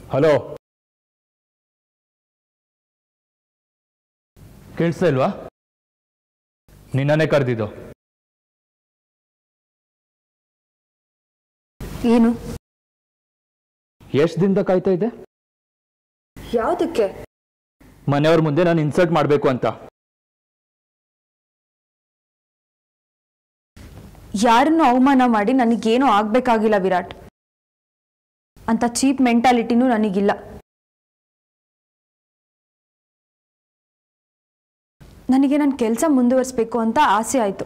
Hello, ಕೇಳಿಸ್ತಾ ಇಲ್ವಾ? ನಿನ್ನನ್ನೇ ಕರೆದಿದ್ದು. ಏನು? ಎಷ್ಟು ದಿನದ ಕಾಯ್ತಾ ಇದೆ? ಯಾವುದಕ್ಕೆ? ಮನೆಯವ್ರ ಮುಂದೆ ನಾನು ಇನ್ಸಲ್ಟ್ ಮಾಡಬೇಕು ಅಂತ. ಯಾರನ್ನು ಅವಮಾನ ಮಾಡಿ ನನಗೇನೂ ಆಗ್ಬೇಕಾಗಿಲ್ಲ ವಿರಾಟ್. ಅಂತ ಚೀಪ್ ಮೆಂಟಾಲಿಟಿನೂ ನನಗಿಲ್ಲ. ನನಗೆ ನನ್ನ ಕೆಲಸ ಮುಂದುವರಿಸಬೇಕು ಅಂತ ಆಸೆ ಆಯಿತು.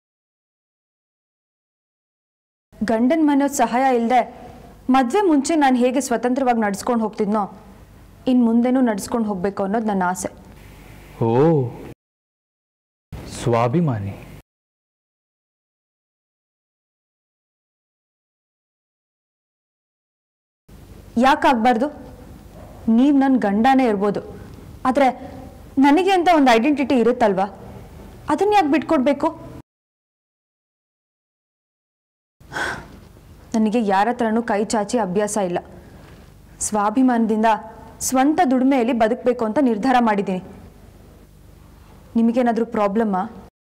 ಗಂಡನ ಮನೆಯವ್ರ ಸಹಾಯ ಇಲ್ಲದೆ ಮದುವೆ ಮುಂಚೆ ನಾನು ಹೇಗೆ ಸ್ವತಂತ್ರವಾಗಿ ನಡೆಸ್ಕೊಂಡು ಹೋಗ್ತಿದ್ನೋ ಇನ್ನು ಮುಂದೆನೂ ನಡೆಸ್ಕೊಂಡು ಹೋಗಬೇಕು ಅನ್ನೋದು ನನ್ನ ಆಸೆ. ಓ, ಸ್ವಾಭಿಮಾನಿ. ಯಾಕಾಗಬಾರ್ದು? ನೀವು ನನ್ನ ಗಂಡನೇ ಇರ್ಬೋದು, ಆದರೆ ನನಗೆ ಅಂತ ಒಂದು ಐಡೆಂಟಿಟಿ ಇರುತ್ತಲ್ವಾ, ಅದನ್ನ ಯಾಕೆ ಬಿಟ್ಕೊಡ್ಬೇಕು? ನನಗೆ ಯಾರ ಹತ್ರನೂ ಕೈ ಚಾಚಿ ಅಭ್ಯಾಸ ಇಲ್ಲ. ಸ್ವಾಭಿಮಾನದಿಂದ ಸ್ವಂತ ದುಡಿಮೆಯಲ್ಲಿ ಬದುಕಬೇಕು ಅಂತ ನಿರ್ಧಾರ ಮಾಡಿದ್ದೀನಿ. ನಿಮಗೇನಾದರೂ ಪ್ರಾಬ್ಲಮ್ಮಾ?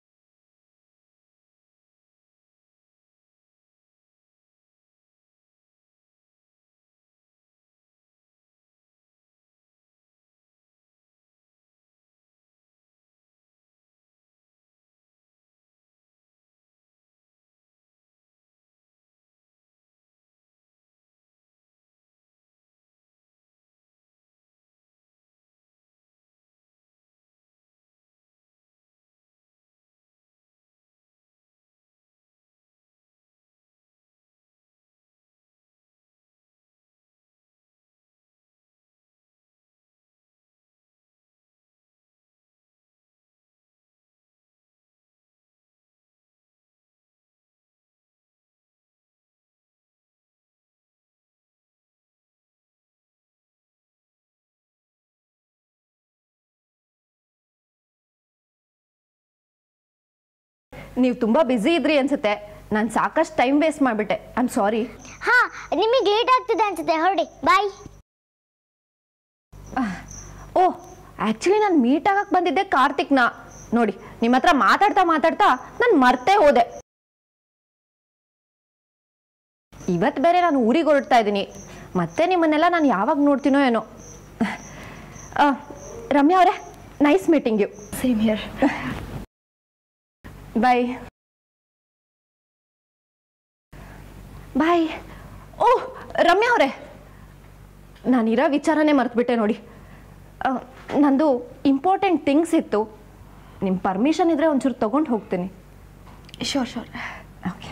ನೀವು ತುಂಬ ಬ್ಯುಸಿ ಇದ್ರಿ ಅನ್ಸುತ್ತೆ. ನಾನು ಸಾಕಷ್ಟು ಟೈಮ್ ವೇಸ್ಟ್ ಮಾಡಿಬಿಟ್ಟೆ. I am sorry. ಹಾಂ, ನಿಮಗೆ ಲೇಟ್ ಆಗ್ತಿದೆ ಅನ್ಸುತ್ತೆ. ಹೊರಡಿ, ಬಾಯ್. ಓಹ್, ಆ್ಯಕ್ಚುಲಿ ನಾನು ಮೀಟ್ ಆಗಕ್ಕೆ ಬಂದಿದ್ದೆ ಕಾರ್ತಿಕ್ನ. ನೋಡಿ, ನಿಮ್ಮ ಹತ್ರ ಮಾತಾಡ್ತಾ ಮಾತಾಡ್ತಾ ನಾನು ಮರ್ತೇ ಹೋದೆ. ಇವತ್ತು ಬೇರೆ ನಾನು ಊರಿಗೆ ಹೊರಡ್ತಾ ಇದ್ದೀನಿ. ಮತ್ತೆ ನಿಮ್ಮನ್ನೆಲ್ಲ ನಾನು ಯಾವಾಗ ನೋಡ್ತೀನೋ ಏನೋ. ರಮ್ಯಾ ಅವರೇ, nice meeting you. Same here. Bye bye. Oh Ramya ಅವರೇ, ನಾನಿರೋ ವಿಚಾರನೇ ಮರ್ತುಬಿಟ್ಟೆ ನೋಡಿ. ನಂದು ಇಂಪಾರ್ಟೆಂಟ್ ಥಿಂಗ್ಸ್ ಇತ್ತು. ನಿಮ್ಮ ಪರ್ಮಿಷನ್ ಇದ್ದರೆ ಒಂಚೂರು ತೊಗೊಂಡು ಹೋಗ್ತೀನಿ. Sure sure. ಓಕೆ.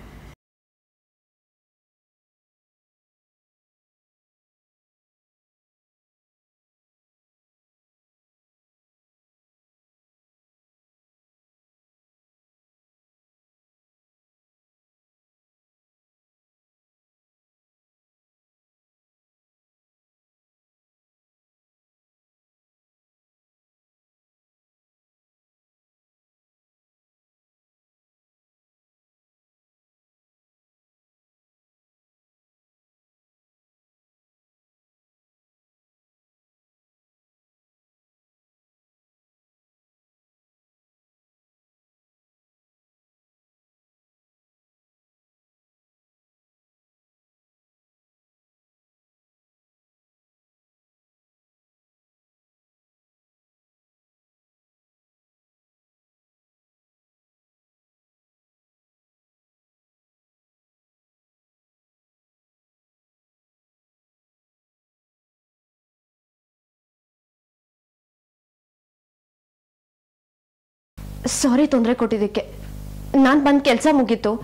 ಸಾರಿ ತೊಂದರೆ ಕೊಟ್ಟಿದ್ದಕ್ಕೆ. ನಾನು ಬಂದು ಕೆಲಸ ಮುಗೀತು.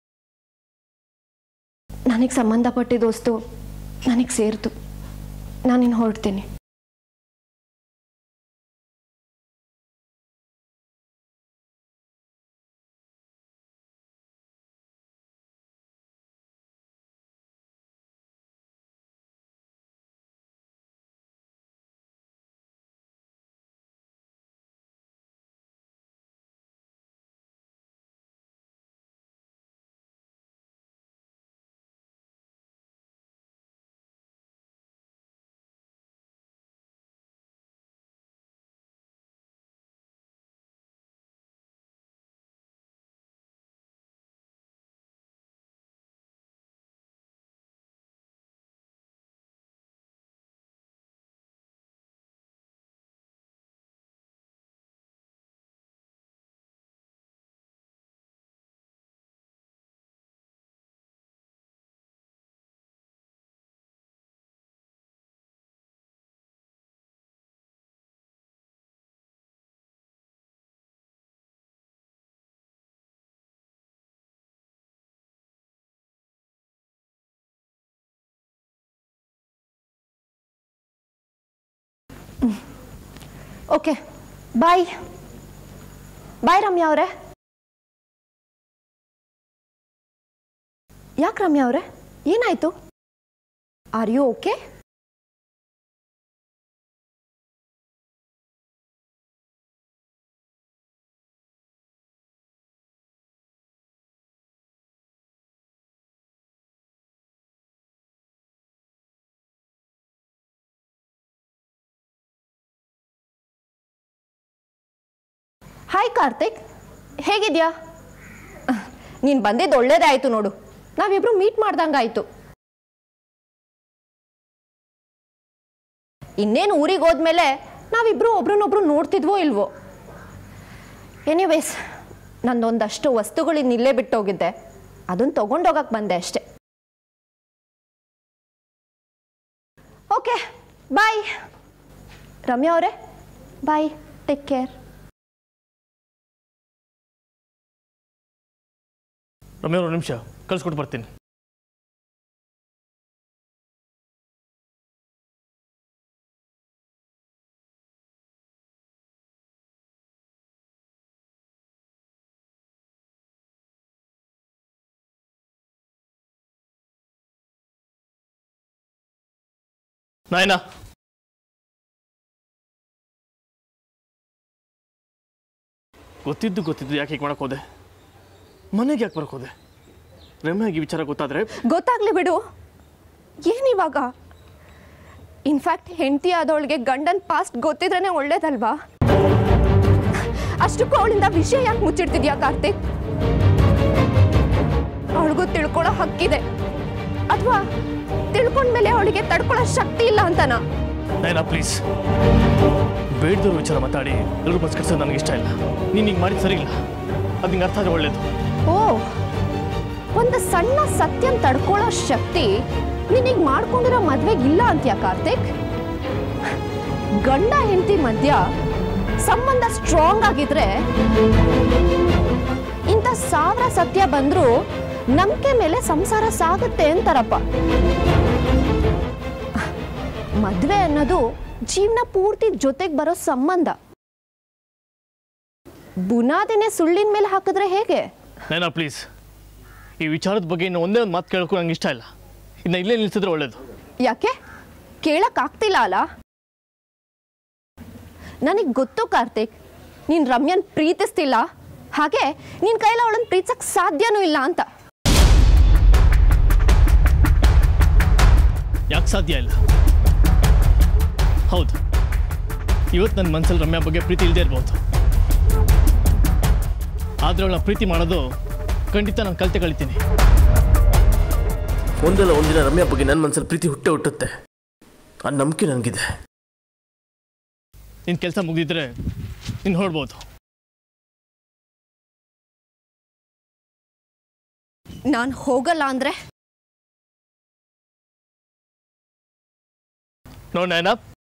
ನನಗೆ ಸಂಬಂಧಪಟ್ಟಿದ್ದ ವಸ್ತು ನನಗೆ ಸೇರಿತು. ನಾನಿನ್ನು ಹೊರಡ್ತೀನಿ. ಓಕೆ ಬಾಯ್ ಬಾಯ್ ರಮ್ಯಾ ಅವರೇ. ಯಾಕೆ ರಮ್ಯಾ ಅವರೇ, ಏನಾಯ್ತು? Are you okay? Hi Karthik, ಹೇಗಿದ್ಯಾ? ನೀನು ಬಂದಿದ್ದು ಒಳ್ಳೇದೇ ಆಯಿತು ನೋಡು, ನಾವಿಬ್ರು ಮೀಟ್ ಮಾಡ್ದಂಗಾಯ್ತು. ಇನ್ನೇನು ಊರಿಗೆ ಹೋದ್ಮೇಲೆ ನಾವಿಬ್ರು ಒಬ್ರನ್ನೊಬ್ರು ನೋಡ್ತಿದ್ವೋ ಇಲ್ವೋ. ಎನಿವೇಸ್, ನಂದೊಂದಷ್ಟು ವಸ್ತುಗಳಿನ್ನ ಇಲ್ಲೇ ಬಿಟ್ಟೋಗಿದ್ದೆ, ಅದನ್ನು ತೊಗೊಂಡೋಗಕ್ಕೆ ಬಂದೆ ಅಷ್ಟೆ. ಓಕೆ ಬಾಯ್ ರಮ್ಯಾ ಅವರೇ, ಬಾಯ್, ಟೇಕ್ ಕೇರ್. ರಮ್ಯಾ ಒಂದು ನಿಮಿಷ ಕಳಿಸ್ಕೊಟ್ಟು ಬರ್ತೀನಿ. ನಾಯನ ಗೊತ್ತಿದ್ದು ಯಾಕೆ ಹೀಗೆ ಮಾಡಕ್ ಹೋದೆ? ಮನೆಗೆ ಯಾಕೆ ಬರಕ್ ಹೋದೆ? ರಮ್ಯಾಗಿ ವಿಚಾರ ಗೊತ್ತಾದ್ರೆ ಗೊತ್ತಾಗ್ಲಿ ಬಿಡು. ಏನಿವಾಗ? ಇನ್ಫ್ಯಾಕ್ಟ್ ಹೆಂಡತಿ ಆದವಳಿಗೆ ಗಂಡನ್ ಪಾಸ್ಟ್ ಗೊತ್ತಿದ್ರೇನೆ ಒಳ್ಳೇದಲ್ವಾ? ಅಷ್ಟಕ್ಕೂ ಅವಳಿಂದ ವಿಷಯ ಯಾಕೆ ಮುಚ್ಚಿಡ್ತಿದ್ಯಾ ಕಾರ್ತಿಕ್? ಅವಳಿಗೂ ತಿಳ್ಕೊಳ್ಳೋ ಹಕ್ಕಿದೆ, ಅಥವಾ ತಿಳ್ಕೊಂಡ್ಮೇಲೆ ಅವಳಿಗೆ ತಡ್ಕೊಳ್ಳೋ ಶಕ್ತಿ ಇಲ್ಲ ಅಂತನಾ? ನೈನಾ ಪ್ಲೀಸ್, ಬೇಡದವ್ರ ವಿಚಾರ ಮಾತಾಡಿ ಎಲ್ಲರೂ ಬಸ್ ಕಟ್ಸೋದು ನನಗೆ ಇಷ್ಟ ಇಲ್ಲ. ನೀನು ಹಿಂಗೆ ಮಾಡಿದ್ದು ಸರಿ ಇಲ್ಲ, ಅದು ನಿಂಗೆ ಅರ್ಥ ಆದರೆ ಒಳ್ಳೇದು. ಓ, ಒಂದು ಸಣ್ಣ ಸತ್ಯನ ತಡ್ಕೊಳ್ಳೋ ಶಕ್ತಿ ನೀನೀಗ ಮಾಡ್ಕೊಂಡಿರೋ ಮದ್ವೆಗೆ ಇಲ್ಲ ಅಂತೀಯ ಕಾರ್ತಿಕ್? ಗಂಡ ಹೆಂಡತಿ ಮಧ್ಯ ಸಂಬಂಧ ಸ್ಟ್ರಾಂಗ್ ಆಗಿದ್ರೆ ಇಂಥ 1000 ಸತ್ಯ ಬಂದ್ರೂ ನಂಬಿಕೆ ಮೇಲೆ ಸಂಸಾರ ಸಾಗುತ್ತೆ ಅಂತಾರಪ್ಪ. ಮದ್ವೆ ಅನ್ನೋದು ಜೀವನ ಪೂರ್ತಿ ಜೊತೆಗೆ ಬರೋ ಸಂಬಂಧ. ಬುನಾದಿನೇ ಸುಳ್ಳಿನ ಮೇಲೆ ಹಾಕಿದ್ರೆ ಹೇಗೆ? ನೈನಾ ಪ್ಲೀಸ್, ಈ ವಿಚಾರದ ಬಗ್ಗೆ ಇನ್ನು ಒಂದೇ ಒಂದು ಮಾತು ಕೇಳೋಕ್ಕೂ ನಂಗೆ ಇಷ್ಟ ಇಲ್ಲ. ಇದನ್ನ ಇಲ್ಲೇ ನಿಲ್ಸಿದ್ರೆ ಒಳ್ಳೇದು. ಯಾಕೆ? ಕೇಳಕ್ ಆಗ್ತಿಲ್ಲ ಅಲ್ಲ? ನನಗೆ ಗೊತ್ತು ಕಾರ್ತಿಕ್, ನೀನ್ ರಮ್ಯನ್ ಪ್ರೀತಿಸ್ತಿಲ್ಲ, ಹಾಗೆ ನಿನ್ ಕೈಲ ಅವಳನ್ನ ಪ್ರೀತಿಸಕ್ ಸಾಧ್ಯನೂ ಇಲ್ಲ ಅಂತ. ಯಾಕೆ ಸಾಧ್ಯ ಇಲ್ಲ? ಹೌದು, ಇವತ್ತು ನನ್ನ ಮನಸ್ಸಲ್ಲಿ ರಮ್ಯಾ ಬಗ್ಗೆ ಪ್ರೀತಿ ಇಲ್ಲದೆ ಇರ್ಬೋದು, ಆದರೆ ಅವಳ ಪ್ರೀತಿ ಮಾಡೋದು ಖಂಡಿತ ನಾನು ಕಲಿತೆ ಕಲಿತೀನಿ. ಒಂದಲ್ಲ ಒಂದಿನ ರಮ್ಯಾ ಬಗ್ಗೆ ನನ್ನ ಮನಸ್ಸಲ್ಲಿ ಪ್ರೀತಿ ಹುಟ್ಟುತ್ತೆ, ಆ ನಂಬಿಕೆ ನನಗಿದೆ. ನಿನ್ನ ಕೆಲಸ ಮುಗಿದಿದ್ರೆ ನೀನು ಹೊರಡ್ಬೋದು. ನಾನು ಹೋಗಲ್ಲ ಅಂದ್ರೆ? ನೋಡಿ ನೈನಾ,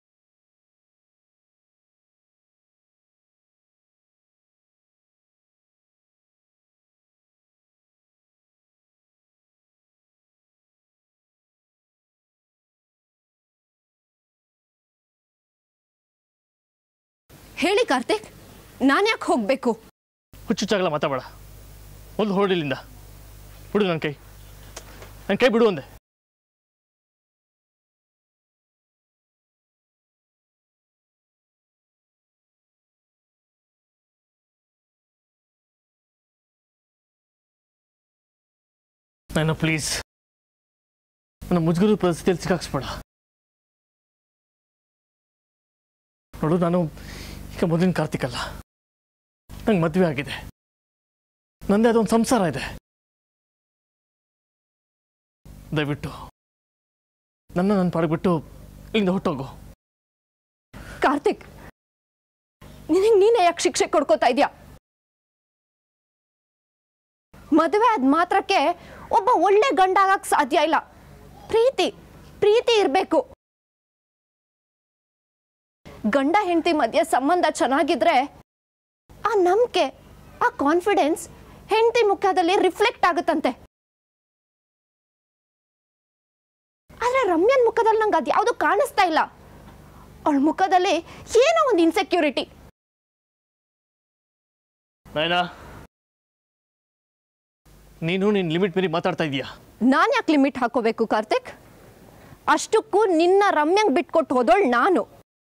ಹೇಳಿ ಕಾರ್ತಿಕ್, ನಾನು ಯಾಕೆ ಹೋಗ್ಬೇಕು? ಹುಚ್ಚುಚ್ಚಾಗಲ್ಲ ಮಾತಾಡ. ಒಂದು ಹೊರಡಿಲ್ಲಿಂದ ಬಿಡು, ನನ್ನ ಕೈ ಬಿಡು ಅಂದೆ. ನಾನು ಪ್ಲೀಸ್ ನನ್ನ ಮುಜುಗರ ಪರಿಸ್ಥಿತಿಯಲ್ಲಿ ಸಿಕ್ಕಾಕ್ಸ್ಬೇಡ. ನೋಡು, ನಾನು ಈಗ ಮೊದಲಿನ ಕಾರ್ತಿಕ್ ಅಲ್ಲ. ನಂಗೆ ಮದುವೆ ಆಗಿದೆ, ನಂದೇ ಅದೊಂದು ಸಂಸಾರ ಇದೆ. ದಯವಿಟ್ಟು ನನ್ನ ಪಾಡ್ಬಿಟ್ಟು ಇಲ್ಲಿಂದ ಹೊಟ್ಟೋಗು. ಕಾರ್ತಿಕ್, ನಿನಗೆ ನೀನೇ ಯಾಕೆ ಶಿಕ್ಷೆ ಕೊಡ್ಕೋತಾ ಇದೆಯಾ? ಮದುವೆ ಆದ ಮಾತ್ರಕ್ಕೆ ಒಬ್ಬ ಒಳ್ಳೆ ಗಂಡ ಆಗಕ್ಕೆ ಸಾಧ್ಯ ಇಲ್ಲ. ಪ್ರೀತಿ ಇರಬೇಕು. ಗಂಡ ಹೆಂಡತಿ ಮಧ್ಯೆ ಸಂಬಂಧ ಚೆನ್ನಾಗಿದ್ರೆ ಆ ನಂಬಿಕೆ, ಆ ಕಾನ್ಫಿಡೆನ್ಸ್ ಹೆಂಡತಿ ಮುಖದಲ್ಲಿ ರಿಫ್ಲೆಕ್ಟ್ ಆಗುತ್ತಂತೆ. ಆದ್ರೆ ರಮ್ಯನ್ ಮುಖದಲ್ಲಿ ನಂಗೆ ಅದು ಯಾವುದು ಕಾಣಿಸ್ತಾ ಇಲ್ಲ. ಅವಳ ಮುಖದಲ್ಲಿ ಏನೋ ಒಂದು ಇನ್ಸೆಕ್ಯೂರಿಟಿ. ನಯನಾ, ನೀನು ನಿನ್ನ ಲಿಮಿಟ್ ಮೀರಿ ಮಾತಾಡ್ತಾ ಇದೀಯಾ. ನಾನು ಯಾಕೆ ಲಿಮಿಟ್ ಹಾಕೋಬೇಕು ಕಾರ್ತಿಕ್? ಅಷ್ಟಕ್ಕೂ ನಿನ್ನ ರಮ್ಯಂಗೆ ಬಿಟ್ಕೊಟ್ಟು ಹೋದೋಳು ನಾನು,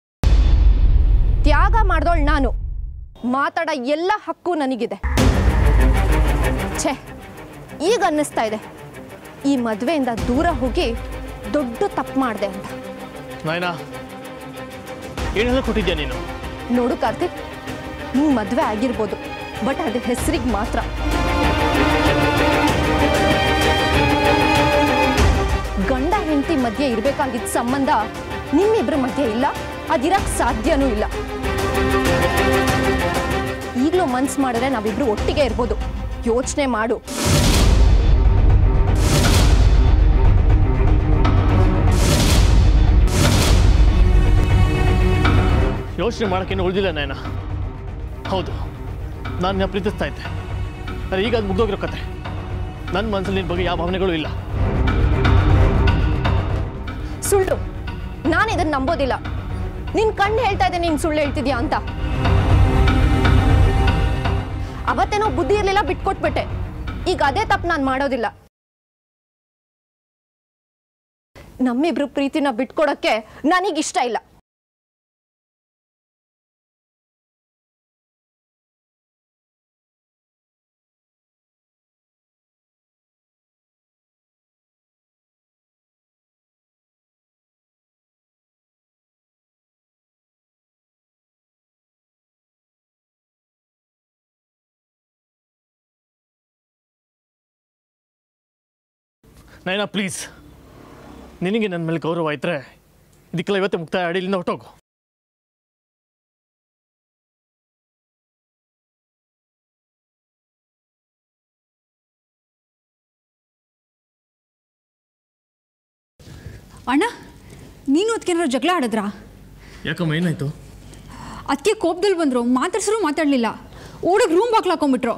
ತ್ಯಾಗ ಮಾಡ್ದೋಳು ನಾನು. ಮಾತಾಡೋ ಎಲ್ಲ ಹಕ್ಕು ನನಗಿದೆ. ಛೇ, ಈಗ ಅನ್ನಿಸ್ತಾ ಇದೆ ಈ ಮದುವೆಯಿಂದ ದೂರ ಹೋಗಿ ದೊಡ್ಡ ತಪ್ಪು ಮಾಡಿದೆ ಅಂತ. ನಯನಾ, ಏನೆಲ್ಲ ಕೊಟ್ಟಿದ್ಯಾ ನೀನು? ನೋಡು ಕಾರ್ತಿಕ್, ನೀವು ಮದುವೆ ಆಗಿರ್ಬೋದು, ಬಟ್ ಅದು ಹೆಸರಿಗೆ ಮಾತ್ರ. ಗಂಡ ಹೆಂಡತಿ ಮಧ್ಯೆ ಇರಬೇಕಾಗಿದ್ದ ಸಂಬಂಧ ನಿಮ್ಮಿಬ್ಬರ ಮಧ್ಯೆ ಇಲ್ಲ, ಅದಿರಕ್ಕೆ ಸಾಧ್ಯನೂ ಇಲ್ಲ. ಈಗಲೂ ಮನ್ಸು ಮಾಡಿದ್ರೆ ನಾವಿಬ್ರು ಒಟ್ಟಿಗೆ ಇರ್ಬೋದು. ಯೋಚನೆ ಮಾಡು. ಯೋಚನೆ ಮಾಡೋಕ್ಕೇನು ಉಳಿದಿಲ್ಲ ನಯನ. ಹೌದು, ನಾನು ಪ್ರೀತಿಸ್ತಾ ಇದ್ದೆ, ಆದರೆ ಈಗ ಅದು ಮುಗ್ದೋಗಿರೋ ಕತೆ. ನನ್ನ ಮನಸ್ಸಲ್ಲಿ ನಿನ್ನ ಬಗ್ಗೆ ಯಾವ ಭಾವನೆಗಳು ಇಲ್ಲ. ಸುಳ್ಳು. ನಾನು ಇದನ್ನು ನಂಬೋದಿಲ್ಲ. ನಿನ್ನ ಕಣ್ಣು ಹೇಳ್ತಾ ಇದೆ ನೀನು ಸುಳ್ಳು ಹೇಳ್ತಿದ್ಯಾ ಅಂತ. ಅವತ್ತೇನೋ ಬುದ್ಧಿ ಇರಲಿಲ್ಲ, ಬಿಟ್ಕೊಟ್ಬಿಟ್ಟೆ. ಈಗ ಅದೇ ತಪ್ಪು ನಾನು ಮಾಡೋದಿಲ್ಲ. ನಮ್ಮಿಬ್ರು ಪ್ರೀತಿನ ಬಿಟ್ಕೊಡಕ್ಕೆ ನನಗಿಷ್ಟ ಇಲ್ಲ. ನಯನಾ, ಪ್ಲೀಸ್, ನಿನಗೆ ನನ್ನ ಮೇಲೆ ಗೌರವ ಇದ್ದರೆ ಇದಕ್ಕೆಲ್ಲ ಇವತ್ತೇ ಮುಕ್ತಾಯ ಆಡಿ ಇಲ್ಲಿಂದ ಹೊಟ್ಟೋಗು. ಅಣ್ಣ, ನೀನು ಅದಕ್ಕೇನಾದ್ರು ಜಗಳ ಆಡಿದ್ರಾ? ಯಾಕಮ್ಮ, ಏನಾಯ್ತು? ಅದಕ್ಕೆ ಕೋಪದಲ್ಲಿ ಬಂದರು, ಮಾತಾಡ್ಸರು ಮಾತಾಡಲಿಲ್ಲ, ಓಡೋಗಿ ರೂಮ್ ಬಾಕ್ಲು ಹಾಕೊಂಡ್ಬಿಟ್ರು.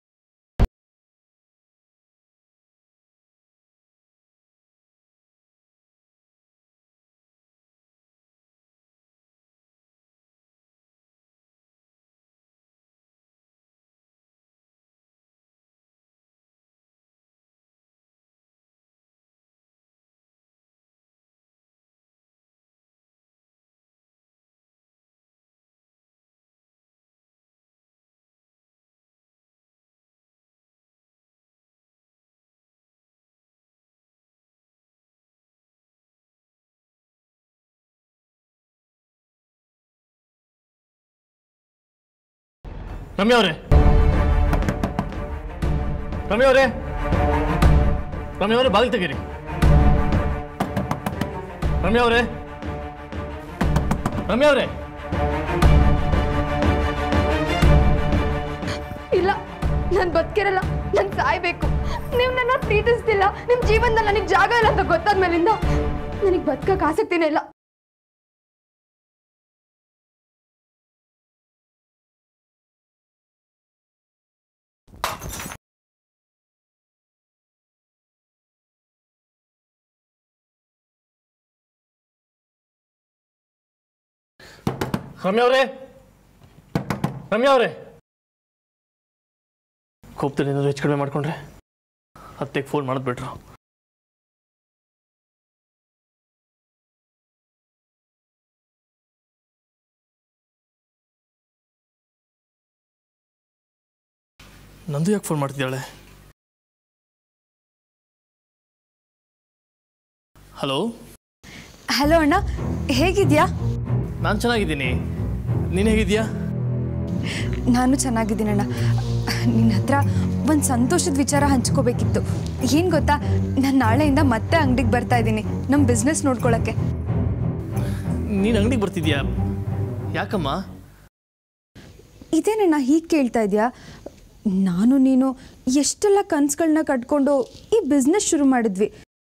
ರಮ್ಯಾ ಅವರೇ, ರಮ್ಯಾ ಅವರೇ, ರಮ್ಯಾ ಅವರೇ, ಬಾಗಿಲು ತೆಗೀರಿ. ರಮ್ಯಾ ಅವರೇ, ರಮ್ಯಾ ಅವರೇ. ಇಲ್ಲ, ನಾನು ಬದುಕಿರಲ್ಲ, ನಾನು ಸಾಯ್ಬೇಕು. ನೀವು ನನ್ನ ಪ್ರೀತಿಸ್ತಿಲ್ಲ, ನಿಮ್ಮ ಜೀವನದಲ್ಲಿ ನನಗೆ ಜಾಗ ಇಲ್ಲ ಅಂತ ಗೊತ್ತಾದ್ಮೇಲಿಂದ ನನಗೆ ಬದುಕಕ್ಕೆ ಆಸಕ್ತಿನೇ ಇಲ್ಲ. ರಮ್ಯಾ ಅವರೇ, ರಮ್ಯಾ ಅವರೇ, ಕೋಪದಲ್ಲಿ ಏನಾದರೂ ಹೆಚ್ಚು ಕಡಿಮೆ ಮಾಡ್ಕೊಂಡ್ರೆ ಅತ್ತೆಗೆ ಫೋನ್ ಮಾಡಿದ್ಬಿಟ್ರು. ನಂದು ಯಾಕೆ ಫೋನ್ ಮಾಡ್ತಿದ್ದಾಳೆ? ಹಲೋ. ಹಲೋ ಅಣ್ಣ, ಹೇಗಿದ್ಯಾ? ನಾನು ಚೆನ್ನಾಗಿದ್ದೀನಿ, ನೀನು ಹೇಗಿದ್ಯಾ? ನಾನು ಚೆನ್ನಾಗಿದ್ದೀನಣ್ಣ. ನಿನ್ನ ಹತ್ರ ಒಂದು ಸಂತೋಷದ ವಿಚಾರ ಹಂಚ್ಕೋಬೇಕಿತ್ತು. ಏನು ಗೊತ್ತಾ, ನಾನು ನಾಳೆಯಿಂದ ಮತ್ತೆ ಅಂಗಡಿಗೆ ಬರ್ತಾ ಇದ್ದೀನಿ, ನಮ್ಮ ಬಿಸ್ನೆಸ್ ನೋಡ್ಕೊಳ್ಳೋಕ್ಕೆ. ನೀನು ಅಂಗಡಿಗೆ ಬರ್ತಿದ್ಯಾ? ಯಾಕಮ್ಮ? ಇದೇನಣ್ಣ ಹೀಗೆ ಕೇಳ್ತಾ ಇದೆಯಾ? ನಾನು ನೀನು ಎಷ್ಟೆಲ್ಲ ಕನಸುಗಳನ್ನ ಕಟ್ಕೊಂಡು ಈ ಬಿಸ್ನೆಸ್ ಶುರು ಮಾಡಿದ್ವಿ.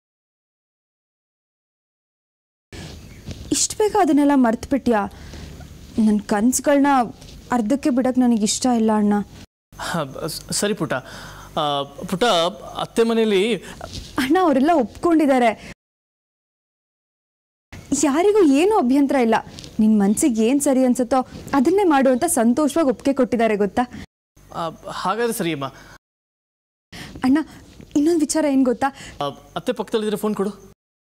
ಇಷ್ಟು ಬೇಗ ಅದನ್ನೆಲ್ಲ ಮರ್ತುಬಿಟ್ಯಾ? ನನ್ನ ಕನಸುಗಳನ್ನ ಅರ್ಧಕ್ಕೆ ಬಿಡಕ್ಕೆ ನನಗಿಷ್ಟ ಇಲ್ಲ ಅಣ್ಣ. ಸರಿ ಪುಟ್ಟ, ಪುಟ್ಟ, ಅತ್ತೆ ಮನೇಲಿ ಅಣ್ಣ ಅವರೆಲ್ಲ ಒಪ್ಕೊಂಡಿದ್ದಾರೆ. ಯಾರಿಗೂ ಏನೂ ಅಭ್ಯಂತರ ಇಲ್ಲ. ನಿನ್ನ ಮನಸ್ಸಿಗೆ ಏನು ಸರಿ ಅನ್ಸುತ್ತೋ ಅದನ್ನೇ ಮಾಡು ಅಂತ ಸಂತೋಷವಾಗಿ ಒಪ್ಪಿಗೆ ಕೊಟ್ಟಿದ್ದಾರೆ ಗೊತ್ತಾ. ಹಾಗಾದ್ರೆ ಸರಿ ಅಮ್ಮ. ಅಣ್ಣ, ಇನ್ನೊಂದು ವಿಚಾರ ಏನು ಗೊತ್ತಾ? ಅತ್ತೆ ಪಕ್ಕದಲ್ಲಿದ್ರೆ ಫೋನ್ ಕೊಡು.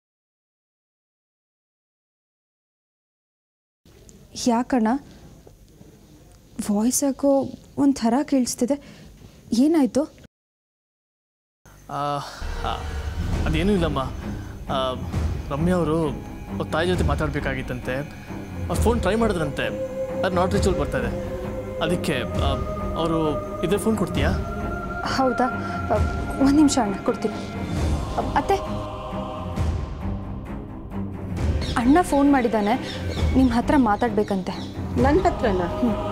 ಯಾಕಣ್ಣ ವಾಯ್ಸ್ ಯಾಕೋ ಒಂಥರ ಕೇಳಿಸ್ತಿದೆ, ಏನಾಯಿತು? ಅದೇನೂ ಇಲ್ಲಮ್ಮ. ರಮ್ಯಾ ಅವರು ತಾಯಿ ಜೊತೆ ಮಾತಾಡಬೇಕಾಗಿತ್ತಂತೆ. ಅವ್ರು ಫೋನ್ ಟ್ರೈ ಮಾಡಿದ್ರಂತೆ, ಅದು ನಾಟ್ ರೀಚಬಲ್ ಬರ್ತಾ ಇದೆ. ಅದಕ್ಕೆ ಅವರು ಇದೇ ಫೋನ್ ಕೊಡ್ತೀಯಾ? ಹೌದಾ, ಒಂದು ನಿಮಿಷ ಅಣ್ಣ, ಕೊಡ್ತೀನಿ. ಅತ್ತೆ, ಅಣ್ಣ ಫೋನ್ ಮಾಡಿದ್ದಾನೆ, ನಿಮ್ಮ ಹತ್ರ ಮಾತಾಡಬೇಕಂತೆ. ನನ್ನ ಹತ್ರನಾ?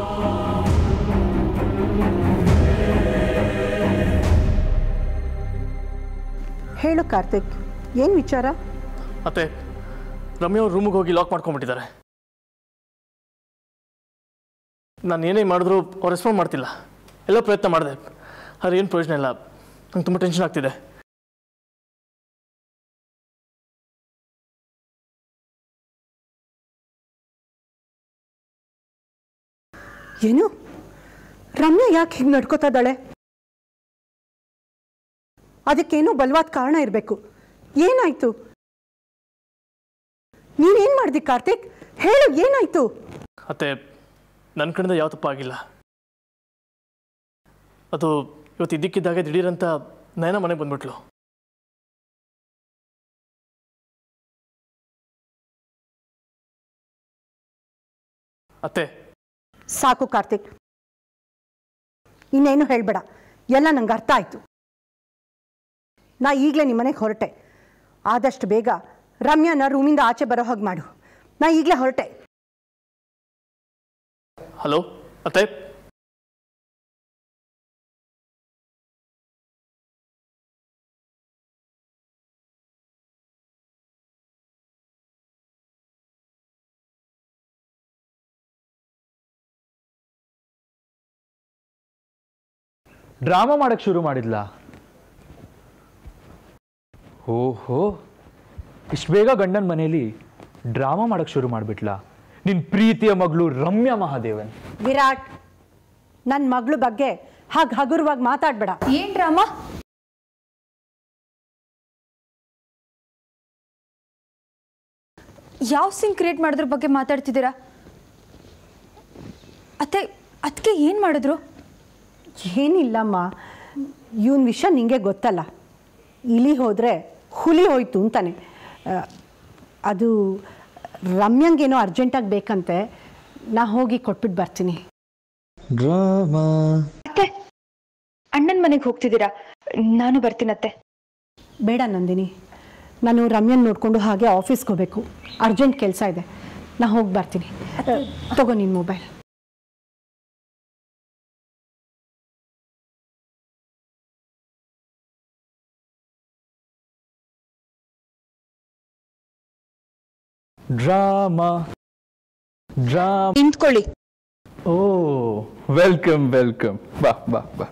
ಹೇಳು ಕಾರ್ತಿಕ್, ಏನು ವಿಚಾರ? ಅತ್ತೆ, ರಮ್ಯಾ ಅವ್ರ ರೂಮಿಗೆ ಹೋಗಿ ಲಾಕ್ ಮಾಡ್ಕೊಂಡ್ಬಿಟ್ಟಿದ್ದಾರೆ. ನಾನು ಏನೇ ಮಾಡಿದ್ರು ಅವ್ರು ರೆಸ್ಪಾಂಡ್ ಮಾಡ್ತಿಲ್ಲ. ಎಲ್ಲ ಪ್ರಯತ್ನ ಮಾಡಿದೆ, ಆದರೆ ಏನು ಪ್ರಯೋಜನ ಇಲ್ಲ. ನಂಗೆ ತುಂಬ ಟೆನ್ಷನ್ ಆಗ್ತಿದೆ. ಏನು ರಮ್ಯಾ ಯಾಕೆ ಹೀಗೆ ನಡ್ಕೋತಾ ಇದ್ದಾಳೆ? ಅದಕ್ಕೇನೋ ಬಲವಾದ ಕಾರಣ ಇರಬೇಕು. ಏನಾಯ್ತು? ನೀನೇನು ಮಾಡ್ದಿ ಕಾರ್ತಿಕ್? ಹೇಳು, ಏನಾಯ್ತು? ಅತ್ತೆ, ನನ್ನ ಕಡೆಯಿಂದ ಯಾವ ತಪ್ಪಾಗಿಲ್ಲ. ಅದು ಇವತ್ತು ಇದ್ದಕ್ಕಿದ್ದಾಗೆ ದಿಢೀರಂತ ನಯನ ಮನೆಗೆ ಬಂದ್ಬಿಟ್ಲು. ಅತ್ತೆ, ಸಾಕು ಕಾರ್ತಿಕ್, ಇನ್ನೇನು ಹೇಳಬೇಡ. ಎಲ್ಲ ನಂಗೆ ಅರ್ಥ ಆಯಿತು. ನಾ ಈಗಲೇ ನಿಮ್ಮನೆಗೆ ಹೊರಟೆ. ಆದಷ್ಟು ಬೇಗ ರಮ್ಯಾನ ರೂಮಿಂದ ಆಚೆ ಬರೋ ಹಾಗೆ ಮಾಡು. ನಾ ಈಗಲೇ ಹೊರಟೆ. ಹಲೋ ಅತ್ತೆ. ಡ್ರಾಮಾ ಮಾಡಕ್ಕೆ ಶುರು ಮಾಡಿದ್ಲ? ಓಹೋ, ಇಷ್ಟು ಬೇಗ ಗಂಡನ ಮನೇಲಿ ಡ್ರಾಮಾ ಮಾಡಕ್ಕೆ ಶುರು ಮಾಡಿಬಿಟ್ಲಾ ನಿನ್ನ ಪ್ರೀತಿಯ ಮಗಳು ರಮ್ಯಾ ಮಹಾದೇವನ್? ವಿರಾಟ್, ನನ್ನ ಮಗಳ ಬಗ್ಗೆ ಹಾಗೆ ಹಗುರವಾಗಿ ಮಾತಾಡಬೇಡ. ಏನು ಡ್ರಾಮಾ? ಯಾವ ಸಿಂಗ್ ಕ್ರಿಯೇಟ್ ಮಾಡೋದ್ರ ಬಗ್ಗೆ ಮಾತಾಡ್ತಿದ್ದೀರಾ? ಅತ್ತೆ, ಅದಕ್ಕೆ ಏನು ಮಾಡಿದ್ರು? ಏನಿಲ್ಲಮ್ಮ, ಇವನ್ ವಿಷಯ ನಿಂಗೆ ಗೊತ್ತಲ್ಲ. ಇಲಿ ಹೋದರೆ ಹುಲಿ ಹೋಯ್ತು ಅಂತಾನೆ. ಅದು ರಮ್ಯಂಗೇನೋ ಅರ್ಜೆಂಟಾಗಿ ಬೇಕಂತೆ. ನಾ ಹೋಗಿ ಕೊಟ್ಬಿಟ್ಟು ಬರ್ತೀನಿ. ಡ್ರಾಮಾ. ಅತ್ತೆ, ಅಣ್ಣನ ಮನೆಗೆ ಹೋಗ್ತಿದ್ದೀರಾ? ನಾನು ಬರ್ತೀನತ್ತೆ. ಬೇಡ ನಂದಿನಿ, ನಾನು ರಮ್ಯನ್ ನೋಡಿಕೊಂಡು ಹಾಗೆ ಆಫೀಸ್ಗೆ ಹೋಗಬೇಕು. ಅರ್ಜೆಂಟ್ ಕೆಲಸ ಇದೆ, ನಾ ಹೋಗಿ ಬರ್ತೀನಿ. ತಗೋ ನಿನ್ನ ಮೊಬೈಲ್. Drama drama. ನಿಂತ್ಕೊಳ್ಳಿ. Oh, welcome welcome. ಬಾ ಬಾ ಬಾ.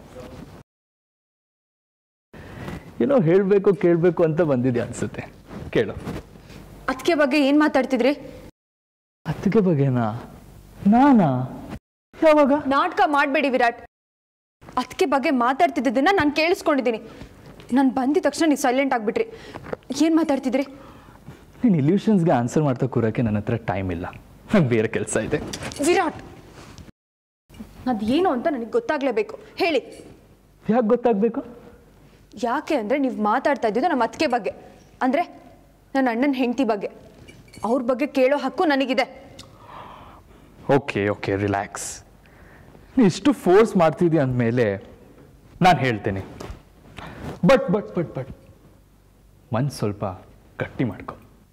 ಏನೋ ಹೇಳಬೇಕು ಕೇಳಬೇಕು ಅಂತ ಬಂದಿದ್ಯಾ ಅನ್ಸುತ್ತೆ. ಕೇಳು. ಅದಕ್ಕೆ ಬಗ್ಗೆ ಏನು ಮಾತಾಡ್ತಿದ್ರಿ? ಅದಕ್ಕೆ ಬಗ್ಗೆನಾ? ನಾನಾ? ಯಾವಾಗ? ನಾಟಕ ಮಾಡಬೇಡಿ ವಿರಾಟ್. ಅದಕ್ಕೆ ಬಗ್ಗೆ ಮಾತಾಡ್ತಿದ್ದನ್ನ ನಾನು ಕೇಳಿಸ್ಕೊಂಡಿದ್ದೀನಿ. ನಾನು ಬಂದಿದ ತಕ್ಷಣ ನೀವು ಸೈಲೆಂಟ್ ಆಗಿಬಿಟ್ರಿ. ಏನು ಮಾತಾಡ್ತಿದ್ರಿ? ನೀನು ಇಲ್ಯೂಷನ್ಸ್ಗೆ ಆನ್ಸರ್ ಮಾಡ್ತಾ ಕೂರೋಕ್ಕೆ ನನ್ನ ಹತ್ರ ಟೈಮ್ ಇಲ್ಲ. ನಂಗೆ ಬೇರೆ ಕೆಲಸ ಇದೆ. ವಿರಾಟ್, ಅದೇನು ಅಂತ ನನಗೆ ಗೊತ್ತಾಗಲೇಬೇಕು. ಹೇಳಿ. ಯಾಕೆ ಗೊತ್ತಾಗಬೇಕು? ಯಾಕೆ ಅಂದರೆ ನೀವು ಮಾತಾಡ್ತಾ ಇದ್ದಿದ್ದು ನಮ್ಮ ಅತ್ತಿಗೆ ಬಗ್ಗೆ, ಅಂದರೆ ನನ್ನ ಅಣ್ಣನ ಹೆಂಡತಿ ಬಗ್ಗೆ. ಅವ್ರ ಬಗ್ಗೆ ಕೇಳೋ ಹಕ್ಕು ನನಗಿದೆ. Okay okay, relax. ನೀ ಇಷ್ಟು ಫೋರ್ಸ್ ಮಾಡ್ತಿದ್ದೀಯ ಅಂದಮೇಲೆ ನಾನು ಹೇಳ್ತೇನೆ. ಬಟ್ ಬಟ್ ಬಟ್ ಬಟ್ ಮನ್ಸು ಸ್ವಲ್ಪ ಗಟ್ಟಿ ಮಾಡ್ಕೊ.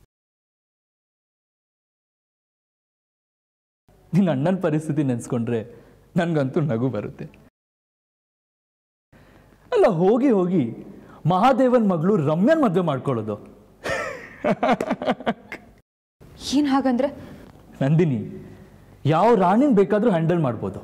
ನಿನ್ನ ಅಣ್ಣನ ಪರಿಸ್ಥಿತಿ ನೆನೆಸ್ಕೊಂಡ್ರೆ ನನಗಂತೂ ನಗು ಬರುತ್ತೆ. ಅಲ್ಲ, ಹೋಗಿ ಹೋಗಿ ಮಹಾದೇವನ್ ಮಗಳು ರಮ್ಯನ್ ಮದುವೆ ಮಾಡ್ಕೊಳ್ಳೋದು. ಏನು ಹಾಗಂದ್ರೆ? ನಂದಿನಿ, ಯಾವ ರಾಣಿನ ಬೇಕಾದರೂ ಹ್ಯಾಂಡಲ್ ಮಾಡ್ಬೋದು,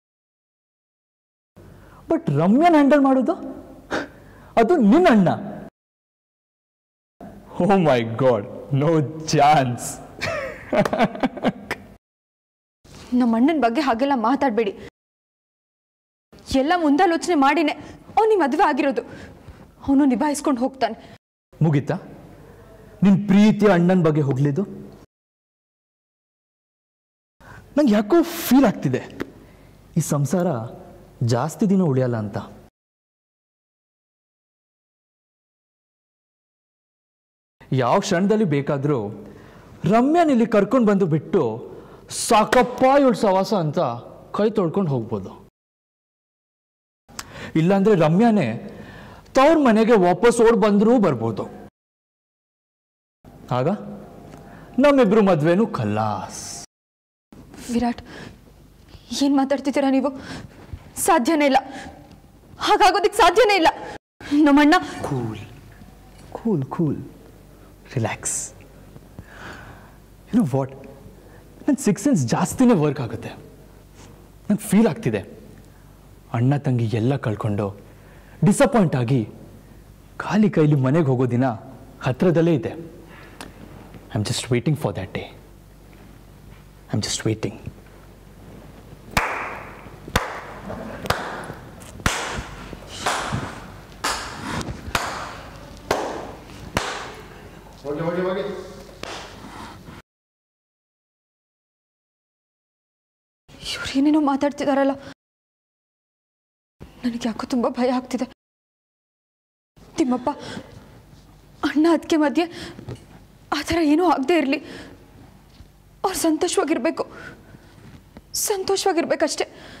ಬಟ್ ರಮ್ಯನ್ ಹ್ಯಾಂಡಲ್ ಮಾಡೋದು ಅದು ನಿನ್ನ ಅಣ್ಣ. Oh my god, no chance. ನಮ್ಮ ಅಣ್ಣನ ಬಗ್ಗೆ ಹಾಗೆಲ್ಲ ಮಾತಾಡಬೇಡಿ. ಎಲ್ಲ ಮುಂದಾಲೋಚನೆ ಮಾಡಿನೇ ಅವನಿಗೆ ಮದುವೆ ಆಗಿರೋದು. ಅವನು ನಿಭಾಯಿಸ್ಕೊಂಡು ಹೋಗ್ತಾನೆ. ಮುಗೀತಾ ನಿನ್ನ ಪ್ರೀತಿಯ ಅಣ್ಣನ ಬಗ್ಗೆ ಹೋಗ್ಲಿದ್ದು? ನಂಗೆ ಯಾಕೋ ಫೀಲ್ ಆಗ್ತಿದೆ ಈ ಸಂಸಾರ ಜಾಸ್ತಿ ದಿನ ಉಳಿಯಲ್ಲ ಅಂತ. ಯಾವ ಕ್ಷಣದಲ್ಲಿ ಬೇಕಾದರೂ ರಮ್ಯಾನ ಇಲ್ಲಿ ಕರ್ಕೊಂಡು ಬಂದು ಬಿಟ್ಟು ಸಾಕಪ್ಪ ಇವಳು ಸವಾಸ ಅಂತ ಕೈ ತೊಳ್ಕೊಂಡು ಹೋಗ್ಬೋದು. ಇಲ್ಲಾಂದ್ರೆ ರಮ್ಯಾನೇ ತವ್ರ ಮನೆಗೆ ವಾಪಸ್ ಓಡ್ ಬಂದರೂ ಬರ್ಬೋದು. ಆಗ ನಮ್ಮಿಬ್ರು ಮದ್ವೆನೂ ಖಲ್ಲಾಸ್. ವಿರಾಟ್, ಏನ್ ಮಾತಾಡ್ತಿದ್ದೀರಾ ನೀವು? ಸಾಧ್ಯನೇ ಇಲ್ಲ, ಹಾಗಾಗೋದಕ್ಕೆ ಸಾಧ್ಯನೇ ಇಲ್ಲ. ನಮ್ಮಣ್ಣ cool cool cool relax. You know what, ನನ್ನ ಸಿಕ್ಸ್ ಸೆನ್ಸ್ ಜಾಸ್ತಿನೇ ವರ್ಕ್ ಆಗುತ್ತೆ. ನಂಗೆ ಫೀಲ್ ಆಗ್ತಿದೆ ಅಣ್ಣ ತಂಗಿ ಎಲ್ಲ ಕಳ್ಕೊಂಡು ಡಿಸಪಾಯಿಂಟ್ ಆಗಿ ಖಾಲಿ ಕೈಲಿ ಮನೆಗೆ ಹೋಗೋ ದಿನ ಹತ್ರದಲ್ಲೇ ಇದೆ. I am just waiting for that day. I am just waiting. ಇವ್ರೇನೇನೋ ಮಾತಾಡ್ತಿದಾರಲ್ಲ, ನನಗೆ ಯಾಕೋ ತುಂಬ ಭಯ ಆಗ್ತಿದೆ. ತಿಮ್ಮಪ್ಪ ಅಣ್ಣ ಅದಕ್ಕೆ ಮಧ್ಯೆ ಆ ಥರ ಏನೂ ಆಗದೆ ಇರಲಿ. ಅವ್ರು ಸಂತೋಷವಾಗಿರ್ಬೇಕಷ್ಟೆ.